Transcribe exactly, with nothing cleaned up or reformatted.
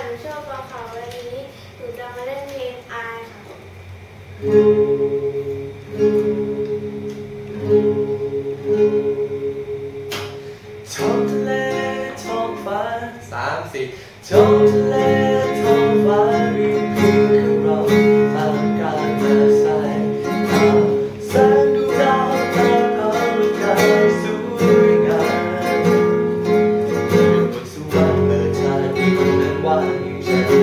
หนูชอบฟังข่าววันนี้หนูจะมาเล่นเพลงอายค่ะท้องทะเลท้องฟ้าสามสี่ท้องทะเลท้องฟ้าริมพื้นของเราตามกาลแต่สายตาแสงดวงดาวตามเอากายสวยงามอยู่บนสวรรค์เมื่อชาตินี้นั้นวันอยู่ใจ